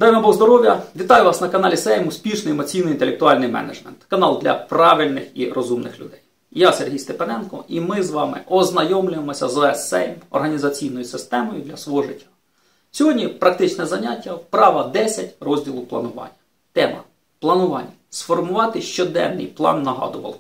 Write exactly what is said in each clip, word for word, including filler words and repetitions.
Дай вам Бог здоров'я! Вітаю вас на каналі Сейм Успішний емоційно-інтелектуальний менеджмент. Канал для правильних і розумних людей. Я Сергій Степаненко і ми з вами ознайомлюємося з о ес Сейм, організаційною системою для свого життя. Сьогодні практичне заняття, вправа десять розділу планування. Тема – планування. Сформувати щоденний план-нагадувалку.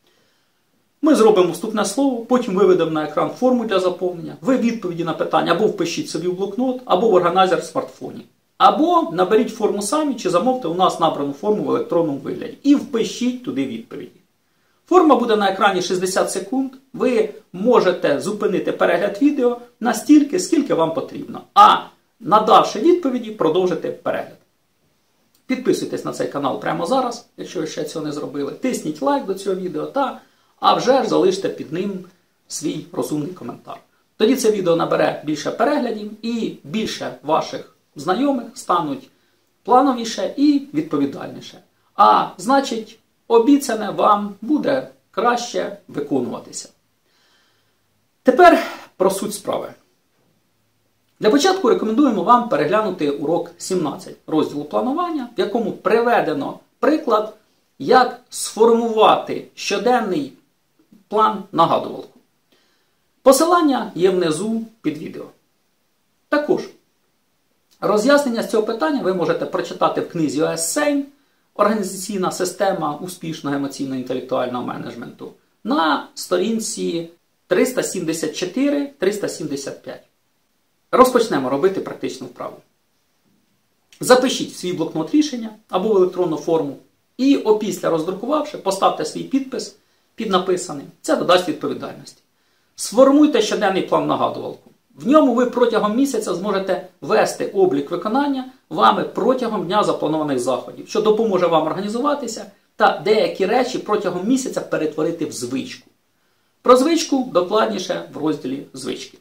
Ми зробимо вступне слово, потім виведемо на екран форму для заповнення, ви відповіді на питання або впишіть собі в блокнот, або в органайзер в смартфоні. Або наберіть форму самі, чи замовте у нас набрану форму в електронному вигляді. І впишіть туди відповіді. Форма буде на екрані шістдесят секунд. Ви можете зупинити перегляд відео настільки, скільки вам потрібно. А надавши відповіді, продовжити перегляд. Підписуйтесь на цей канал прямо зараз, якщо ви ще цього не зробили. Тисніть лайк до цього відео та, а вже ж залиште під ним свій розумний коментар. Тоді це відео набере більше переглядів і більше ваших знайомих стануть плановіше і відповідальніше. А значить, обіцяне вам буде краще виконуватися. Тепер про суть справи. Для початку рекомендуємо вам переглянути урок сімнадцять розділу планування, в якому приведено приклад, як сформувати щоденний план-нагадувалку. Посилання є внизу під відео. Також роз'яснення з цього питання ви можете прочитати в книзі о ес Сейм «Організаційна система успішного емоційно-інтелектуального менеджменту» на сторінці триста сімдесят чотири - триста сімдесят п'ять. Розпочнемо робити практичну вправу. Запишіть в свій блокнот рішення або в електронну форму і опісля роздрукувавши, поставте свій підпис під написаним. Це додасть відповідальності. Сформуйте щоденний план-нагадувалку. В ньому ви протягом місяця зможете вести облік виконання вами протягом дня запланованих заходів, що допоможе вам організуватися та деякі речі протягом місяця перетворити в звичку. Про звичку докладніше в розділі «Звички».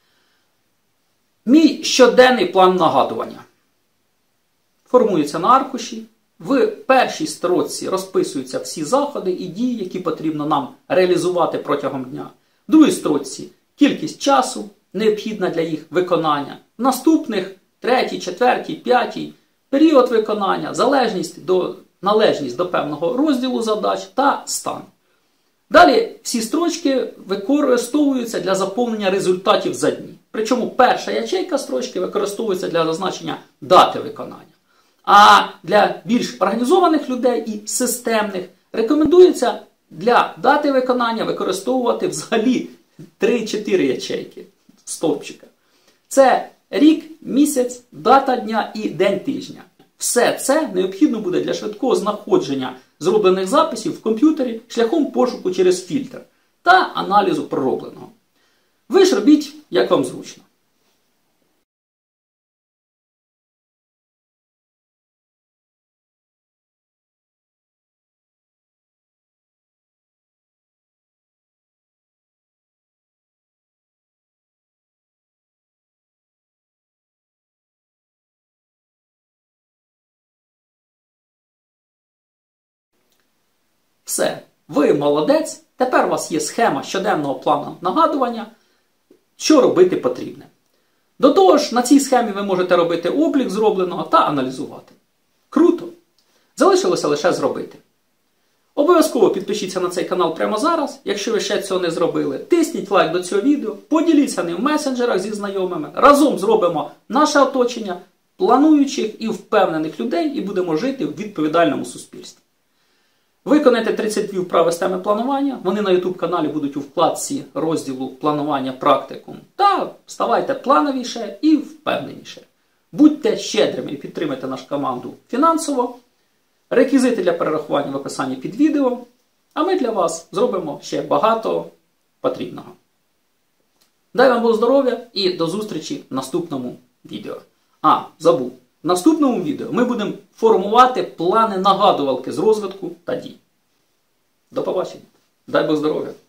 Мій щоденний план нагадування формується на аркуші. В першій строчці розписуються всі заходи і дії, які потрібно нам реалізувати протягом дня. В другій строчці кількість часу, необхідна для їх виконання. В наступних третій, четвертій, п'ятій період виконання, залежність до, належність до певного розділу задач та стан. Далі всі строчки використовуються для заповнення результатів за дні. Причому перша ячейка строчки використовується для зазначення дати виконання. А для більш організованих людей і системних рекомендується для дати виконання використовувати взагалі три-чотири ячейки стовпчика. Це рік, місяць, дата дня і день тижня. Все це необхідно буде для швидкого знаходження зроблених записів в комп'ютері шляхом пошуку через фільтр та аналізу проробленого. Ви ж робіть, як вам зручно. Все, ви молодець, тепер у вас є схема щоденного плану нагадування, що робити потрібне. До того ж, на цій схемі ви можете робити облік зробленого та аналізувати. Круто! Залишилося лише зробити. Обов'язково підпишіться на цей канал прямо зараз, якщо ви ще цього не зробили. Тисніть лайк до цього відео, поділіться ним в месенджерах зі знайомими. Разом зробимо наше оточення плануючих і впевнених людей і будемо жити в відповідальному суспільстві. Виконайте тридцять дві вправи з теми планування. Вони на ютуб-каналі будуть у вкладці розділу «Планування практикум». Та ставайте плановіше і впевненіше. Будьте щедрими і підтримайте нашу команду фінансово. Реквізити для перерахування в описанні під відео. А ми для вас зробимо ще багато потрібного. Дай вам Бог здоров'я і до зустрічі в наступному відео. А, забув. В наступному відео ми будемо формувати плани нагадувалки з розвитку та дій. До побачення. Дай Бог здоров'я.